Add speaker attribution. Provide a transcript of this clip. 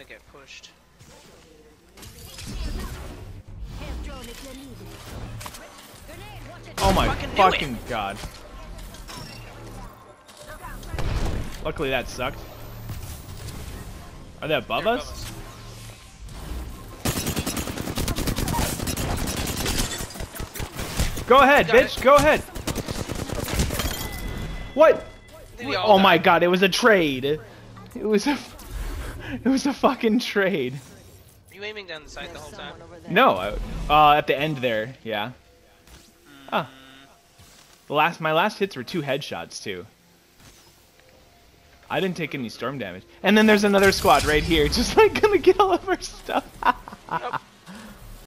Speaker 1: get pushed.
Speaker 2: Oh my
Speaker 1: Fucking knew
Speaker 2: fucking god. Luckily that sucked. Are they above
Speaker 1: They're
Speaker 2: us? Go ahead,
Speaker 1: Got
Speaker 2: bitch.
Speaker 1: it.
Speaker 2: Go ahead. What?
Speaker 1: We all
Speaker 2: Oh my
Speaker 1: died.
Speaker 2: god, it was a trade. It was a fucking trade.
Speaker 1: Are you aiming down the side the whole time?
Speaker 2: No, at the end there, yeah. Ah. My last hits were 2 headshots too. I didn't take any storm damage. And then there's another squad right here, just like gonna get all of our stuff.
Speaker 1: Nope.